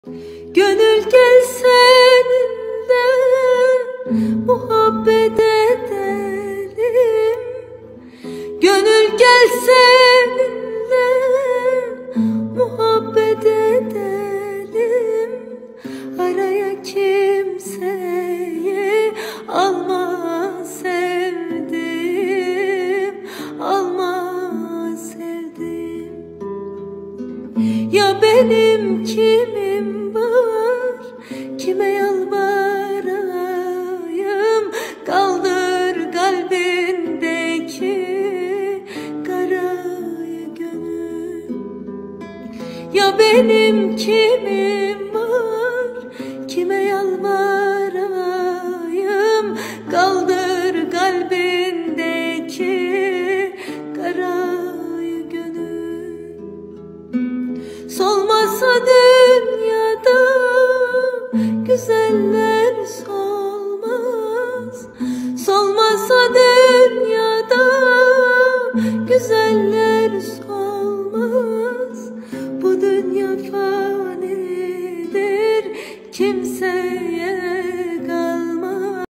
Gönül gel seninle muhabbet edelim. Gönül gel seninle muhabbet edelim. Araya kimseyi alma sevdim, alma sevdim. Ya benim kimim var, kime yalvarayım? Kaldır kalbindeki karayı gönül. Ya benim kimim var, kime yalvarayım? Kaldır kalbindeki karayı gönül. Solmasa dünyada güzeller solmaz. Solmasa dünyada güzeller solmaz. Bu dünya fanidir, kimse